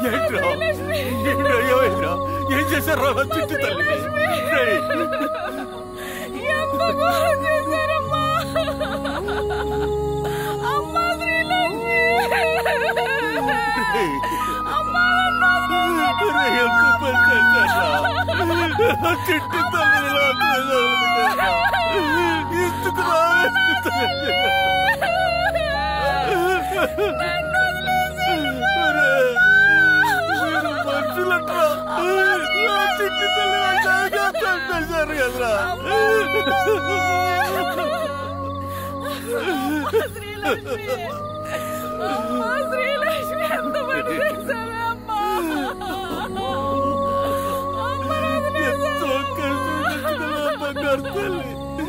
ఏం చేశారా చిట్టి తల్లి? చిట్టి తల్లి ఎందుకు మనుషులట్రా చిట్టి తల్లి చంపేశారు కదా. శ్రీలక్ష్మి ఎంత పని చేశారు అమ్మా. ఎంతో కష్టం బంగారు తల్లి.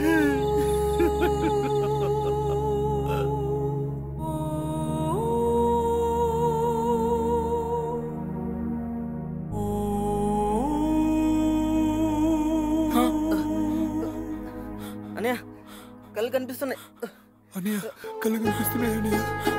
అన్నయ్య కళ్ళు కనిపిస్తున్నాయి. అన్నయ్య కళ్ళు కనిపిస్తున్నాయి. అన్నయ్య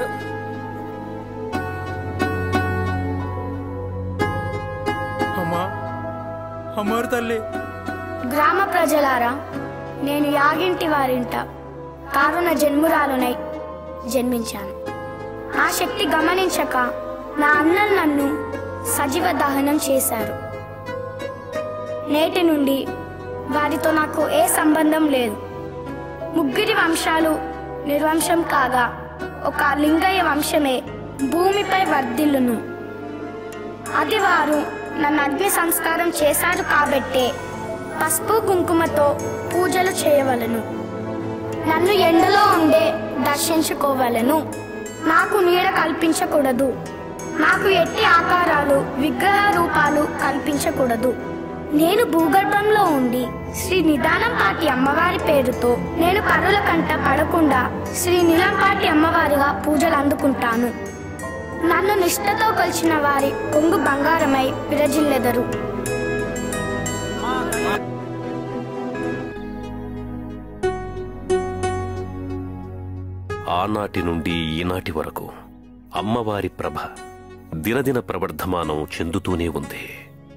అమ్మా అమ్మారు తల్లి. గ్రామ ప్రజలారా, నేను యాగింటి వారింట కారుణ జన్మురాలునై జన్మించాను. ఆ శక్తి గమనించక నా అన్నలు నన్ను సజీవ దహనం చేశారు. నేటి నుండి వారితో నాకు ఏ సంబంధం లేదు. ముగ్గురి వంశాలు నిర్వంశం కాగా ఒక లింగయ్య వంశమే భూమిపై వర్ధిల్లును. అది వారు నన్ను అగ్ని సంస్కారం చేశారు కాబట్టే పసుపు కుంకుమతో పూజలు చేయవలను. నన్ను ఎండలో ఉండే దర్శించుకోవలను. నాకు నీడ కల్పించకూడదు. నాకు ఎట్టి ఆకారాలు విగ్రహ రూపాలు కల్పించకూడదు. నేను భూగర్భంలో ఉండి శ్రీ నిదానంపాటి అమ్మవారి పేరుతో నేను పరుల కంట పడకుండా శ్రీ నీలంపాటి అమ్మవారిగా పూజలు అందుకుంటాను. నన్ను నిష్ఠతో కొలిచిన వారి కొంగు బంగారమై విరజిల్లెదరు. ఆనాటి నుండి ఈనాటి వరకు అమ్మవారి ప్రభ దినదిన ప్రవర్ధమానం చెందుతూనే ఉంది.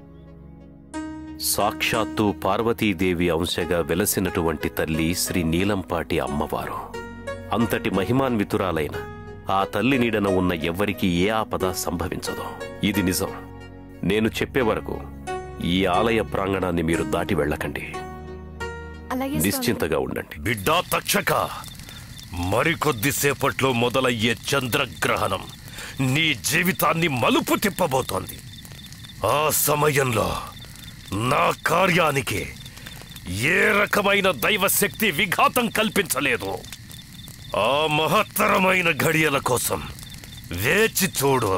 సాక్షాత్తు పార్వతీదేవి అంశగా వెలసినటువంటి తల్లి శ్రీ నీలంపాటి అమ్మవారు. అంతటి మహిమాన్వితురాలైన ఆ తల్లి నీడన ఉన్న ఎవ్వరికీ ఏ ఆపద సంభవించదు. ఇది నిజం. నేను చెప్పే వరకు ఈ ఆలయ ప్రాంగణాన్ని మీరు దాటి వెళ్ళకండి. నిశ్చింతగా ఉండండి. బిడ్డా తక్షక, మరికొద్దిసేపట్లో మొదలయ్యే చంద్రగ్రహణం నీ జీవితాన్ని మలుపు తిప్పబోతోంది. ఆ సమయంలో నా కార్యానికి ఏ రకమైన దైవశక్తి విఘాతం కల్పించలేదు. ఆ మహత్తరమైన ఘడియల కోసం వేచి చూడు.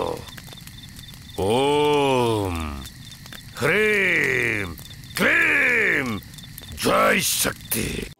ఓం హ్రీం క్లీం జై శక్తి.